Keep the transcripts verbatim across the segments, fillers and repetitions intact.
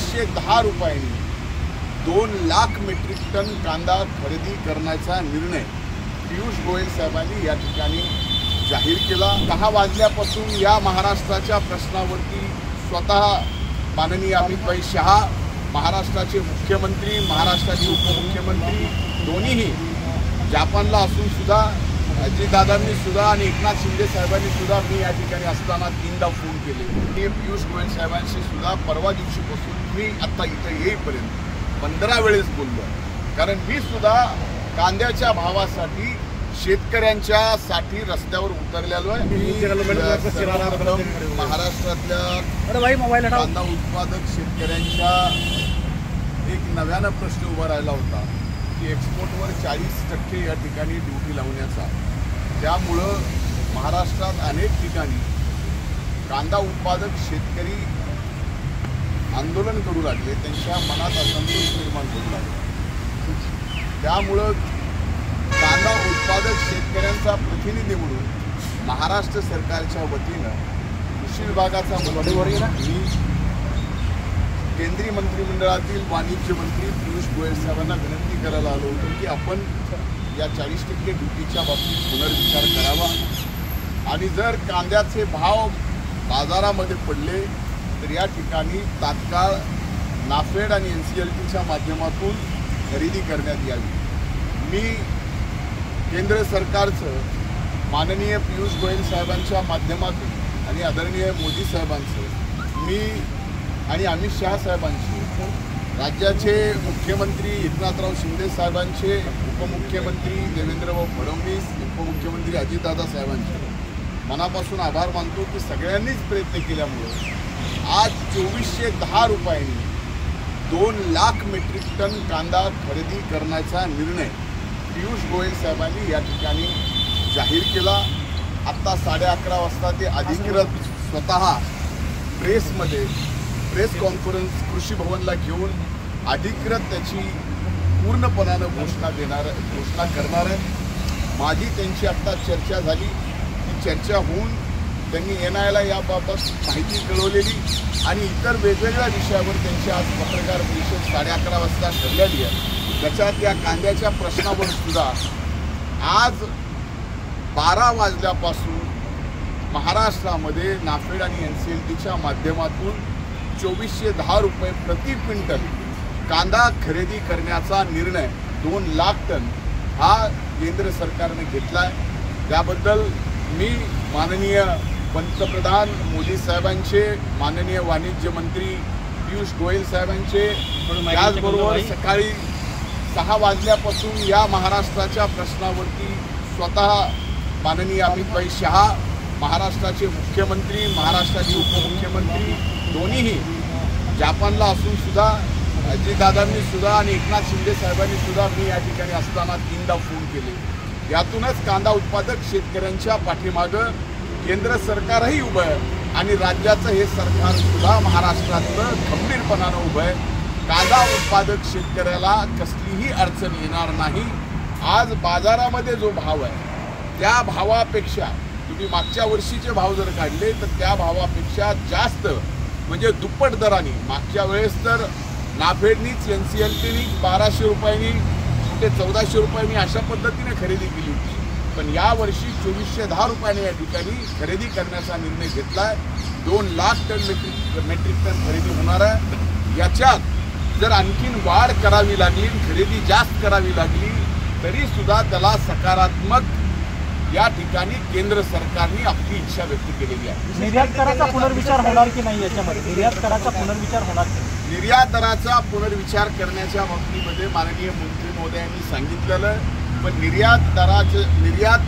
चोवीसशे दहा रुपयांनी दोन लाख मेट्रिक टन कांदा खरेदी करण्याचा निर्णय पियुष गोयल साहेबांनी या ठिकाणी जाहीर केला। दहा वाजल्यापासून या महाराष्ट्राच्या प्रश्नावरती स्वतः माननीय अमित भाई शहा, महाराष्ट्राचे मुख्यमंत्री, महाराष्ट्राचे उपमुख्यमंत्री दोन्हीही जापानला असून सुद्धा अजितदादांनी सुद्धा आणि एकनाथ शिंदे साहेबांनी सुद्धा मी या ठिकाणी असताना तीनदा फोन केले। मी पियुष गोयल साहेबांशी सुद्धा परवा दिवशीपासून मी आता इथं येईपर्यंत पंधरा वेळेस बोललो, कारण मी सुद्धा कांद्याच्या भावासाठी शेतकऱ्यांच्या साठी रस्त्यावर उतरलेलो आहे। महाराष्ट्रातल्या कांदा उत्पादक शेतकऱ्यांच्या एक नव्यानं प्रश्न उभा राहिला होता की एक्सपोर्टवर चाळीस टक्के या ठिकाणी ड्युटी लावण्याचा। त्यामुळं महाराष्ट्रात अनेक ठिकाणी कांदा उत्पादक शेतकरी आंदोलन करू लागले, त्यांच्या मनात असंतोष निर्माण करू लागले। त्यामुळं कांदा उत्पादक शेतकऱ्यांचा प्रतिनिधी म्हणून महाराष्ट्र सरकारच्या वतीनं कृषी विभागाचा मंत्री मी केंद्रीय मंत्रिमंडळातील वाणिज्य मंत्री पियुष गोयल साहेबांना विनंती करायला आलो होतो की आपण या चाळीस टक्के ड्युटीच्या बाबतीत पुनर्विचार करावा आणि जर कांद्याचे भाव बाजारामध्ये पडले तर या ठिकाणी तात्काळ नाफेड आणि एन सी एल टीच्या माध्यमातून खरेदी करण्यात यावी। मी केंद्र सरकारचं माननीय पियुष गोयल साहेबांच्या माध्यमातून आणि आदरणीय मोदी साहेबांचं मी आणि अमित शहा साहेबांचे, राज्याचे मुख्यमंत्री एकनाथराव शिंदे साहेबांचे, उपमुख्यमंत्री देवेंद्रभाऊ फडणवीस, उपमुख्यमंत्री अजितदादा साहेबांचे मनापासून आभार मानतो की सगळ्यांनीच प्रयत्न केल्यामुळे आज चोवीसशे दहा रुपयांनी दोन लाख मेट्रिक टन कांदा खरेदी करण्याचा निर्णय पियुष गोयल साहेबांनी या ठिकाणी जाहीर केला। आत्ता साडे अकरा वाजता ते अधिकृत स्वतः प्रेसमध्ये प्रेस कॉन्फरन्स कृषी भवनला घेऊन अधिकृत त्याची पूर्णपणानं घोषणा देणार घोषणा करणार आहे। माझी त्यांची आत्ता चर्चा झाली, ती चर्चा होऊन त्यांनी एन आयला याबाबत माहिती कळवलेली आणि इतर वेगवेगळ्या विषयावर त्यांची आज पत्रकार परिषद साडे अकरा वाजता ठरलेली आहे। त्याच्यात या कांद्याच्या प्रश्नावर सुद्धा आज बारा वाजल्यापासून महाराष्ट्रामध्ये नाफेड आणि एन सी एल टीच्या माध्यमातून चोवीसशे दहा रुपये प्रति क्विंटल कांदा खरेदी करण्याचा निर्णय दोन लाख टन हा केंद्र सरकारने घेतला आहे। त्याबद्दल मी माननीय पंतप्रधान मोदी साहेबांचे, माननीय वाणिज्य मंत्री पियुष गोयल साहेबांचे, त्याचबरोबर सकाळी सहा वाजल्यापासून या महाराष्ट्राच्या प्रश्नावरती स्वतः माननीय अमित भाई शहा, महाराष्ट्राचे मुख्यमंत्री, महाराष्ट्राचे उपमुख्यमंत्री दोन्हीही जापानला असून सुद्धा अजितदादांनी सुद्धा आणि एकनाथ शिंदे साहेबांनी सुद्धा मी या ठिकाणी असताना तीनदा फोन केले। यातूनच कांदा उत्पादक शेतकऱ्यांच्या पाठीमागं केंद्र सरकारही उभं आहे आणि राज्याचं हे सरकार सुद्धा महाराष्ट्रातलं खंबीरपणानं उभं आहे। कांदा उत्पादक शेतकऱ्याला कसलीही अडचण येणार नाही। आज बाजारामध्ये जो भाव आहे त्या भावापेक्षा तुम्ही मागच्या वर्षीचे भाव जर काढले तर त्या भावापेक्षा जास्त म्हणजे दुप्पट दराने मागच्या वेळेस तर नाफेडनीच एन सी एल टीनी बाराशे रुपयांनी ते चौदाशे रुपयांनी अशा पद्धतीने खरेदी केली होती, पण यावर्षी चोवीसशे दहा रुपयाने या ठिकाणी खरेदी करण्याचा निर्णय घेतला आहे। दोन lakh ton metric metric ton खरेदी होणार आहे। याच्यात जर आणखीन वाढ करावी लागली, खरेदी जास्त करावी लागली तरी सुद्धा त्याला सकारात्मक या ठिकाणी केंद्र सरकारने आपली इच्छा व्यक्त केलेली आहे। निर्यात कराचा पुनर्विचार होणार की नाही याच्यामध्ये? निर्यात कराचा पुनर्विचार होणार की? निर्यात दराचा पुनर्विचार करण्याच्या बाबतीमध्ये माननीय मंत्री महोदयांनी सांगितलेलं, पण निर्यात दराचं निर्यात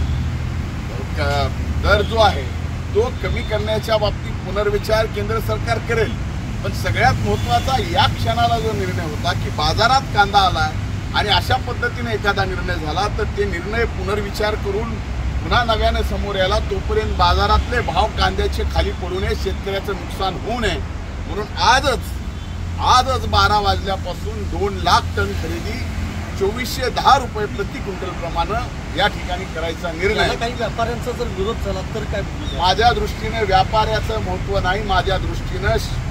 दर जो आहे तो कमी करण्याच्या बाबतीत पुनर्विचार केंद्र सरकार करेल। पण सगळ्यात महत्त्वाचा या क्षणाला जो निर्णय होता की बाजारात कांदा आला आणि अशा पद्धतीने एखादा निर्णय झाला तर ते निर्णय पुनर्विचार करून पुन्हा नव्याने समोर यायला, तोपर्यंत बाजारातले भाव कांद्याचे खाली पडू नये, शेतकऱ्याचं नुकसान होऊ नये म्हणून आजच आजच बारा वाजल्यापासून दोन लाख टन खरेदी चोवीसशे दहा रुपये प्रति क्विंटल प्रमाणे या ठिकाणी करायचा निर्णय। काही व्यापाऱ्यांचा जर विरोध झाला तर काय? माझ्या दृष्टीने व्यापाऱ्याचं महत्त्व नाही, माझ्या दृष्टीनं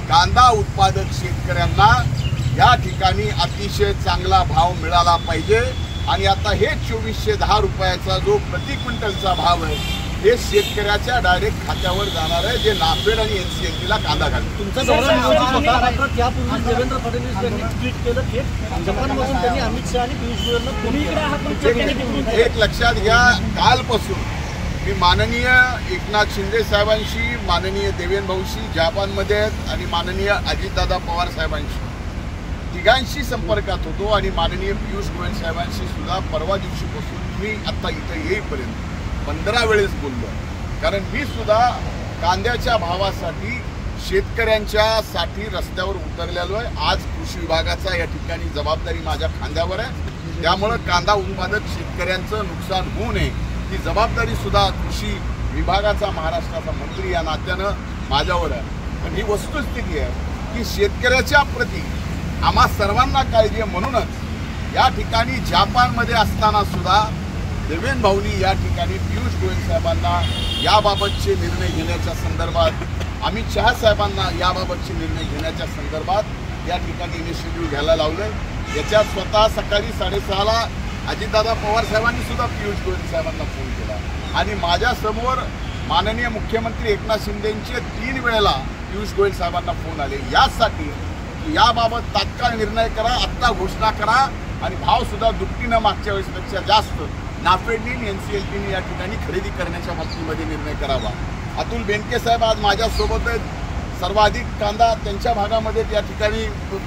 कांदा उत्पादक शेतकऱ्यांना या ठिकाणी अतिशय चांगला भाव मिळाला पाहिजे आणि आता हे चोवीसशे दहा रुपयाचा जो प्रति क्विंटलचा भाव आहे हे शेतकऱ्याच्या डायरेक्ट खात्यावर जाणार आहे, जे नाफेड आणि एनसीएलटीला कांदा घालतो. तुमचा दौरा नियोजित होता मात्र त्यापूर्वी देवेंद्र फडणवीस यांनी ट्विट केलं थेट जपानमधून त्यांनी अमित शहा आणि पियुष गोयलला फोन केला. एक लक्षात घ्या, कालपासून मी माननीय एकनाथ शिंदे साहेबांशी, माननीय देवेंद्र भाऊशी जपानमध्ये आहेत आणि माननीय अजितदादा पवार साहेबांशी तिघांशी संपर्कात होतो आणि माननीय पियुष गोयल साहेबांशी सुद्धा परवा दिवशीपासून मी आता इथं येईपर्यंत पंधरा वेळेस बोललो. कारण मी सुद्धा कांद्याच्या भावासाठी शेतकऱ्यांच्या साठी रस्त्यावर उतरलेलो आहे. आज कृषी विभागाचा या ठिकाणी जबाबदारी माझ्या खांद्यावर आहे, त्यामुळं कांदा उत्पादक शेतकऱ्यांचं नुकसान होऊ नये ही जबाबदारी सुद्धा कृषी विभागाचा महाराष्ट्राचा मंत्री या नात्यानं माझ्यावर आहे. पण ही वस्तुस्थिती आहे की शेतकऱ्याच्या प्रती आम्हा सर्वांना काळजी आहे. म्हणूनच या ठिकाणी जपानमध्ये असताना सुद्धा देवेंद्र भाऊनी या ठिकाणी पियुष गोयल साहेबांना याबाबतचे निर्णय घेण्याच्या संदर्भात, अमित शहा साहेबांना याबाबतचे निर्णय घेण्याच्या संदर्भात या ठिकाणी इनिशिएटिव्ह घ्यायला लावलं. याच्यात स्वतः सकाळी साडेसहाला अजितदादा पवार साहेबांनी सुद्धा पियुष गोयल साहेबांना फोन केला आणि माझ्यासमोर माननीय मुख्यमंत्री एकनाथ शिंदेंचे तीन वेळेला पियुष गोयल साहेबांना फोन आले यासाठी की याबाबत तात्काळ निर्णय करा, आत्ता घोषणा करा आणि भाव सुद्धा दुपटीनं मागच्या वेळेसपेक्षा जास्त नाफेडनी एनसीएलटीने या ठिकाणी खरेदी करण्याच्या बाबतीमध्ये निर्णय करावा. अतुल बेनके साहेब आज माझ्यासोबत आहेत. सर्वाधिक कांदा त्यांच्या भागामध्ये त्या ठिकाणी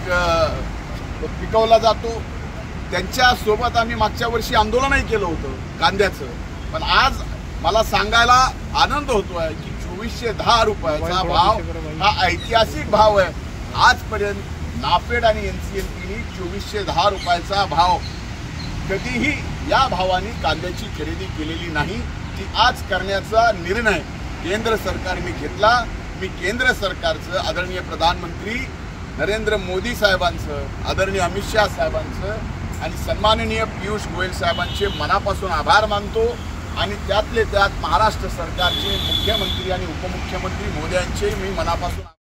पिकवला जातो. त्यांच्यासोबत आम्ही मागच्या वर्षी आंदोलनही केलं होतं कांद्याचं. पण आज मला सांगायला आनंद होतोय की चोवीसशे दहा रुपयाचा भाव हा ऐतिहासिक भाव आहे. आजपर्यंत नाफेड आणि एनसीएलटीने चोवीसशे दहा रुपयाचा भाव कधीही या भावाने कांद्याची खरेदी केलेली नाही. ती आज करण्याचा निर्णय केंद्र सरकारने घेतला. मी केंद्र सरकारचं, आदरणीय प्रधानमंत्री नरेंद्र मोदी साहेबांचं, आदरणीय अमित शहा साहेबांचं आणि सन्माननीय पियुष गोयल साहेबांचे मनापासून आभार मानतो आणि त्यातले त्यात महाराष्ट्र सरकारचे मुख्यमंत्री आणि उपमुख्यमंत्री मोदयांचे मी मनापासून